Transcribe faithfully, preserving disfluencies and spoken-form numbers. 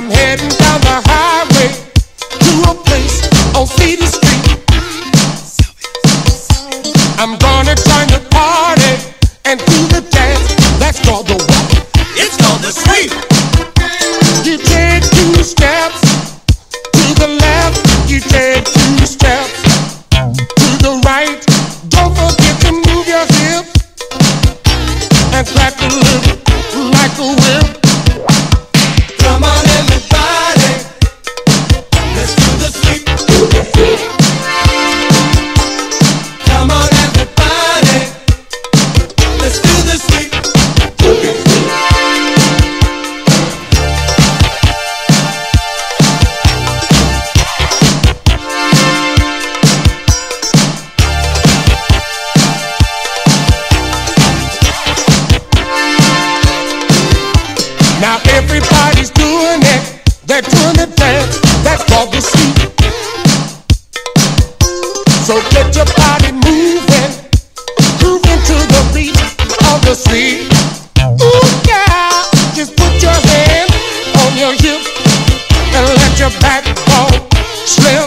I'm heading down the highway to a place on Cedar Street. I'm gonna join the party and do the dance. That's called the what? It's called the sweep. You take two steps to the left, you take two steps to the right. Don't forget to move your hips and crack a lip like a whip. Come on everybody, let's do the sweep. Come on everybody, let's do the sweep. Now everybody's doing it, they're doing the dance, that's called the sweep. So get your body moving, moving to the beat of the sweep. Ooh yeah, just put your hand on your hip and let your backbone slip.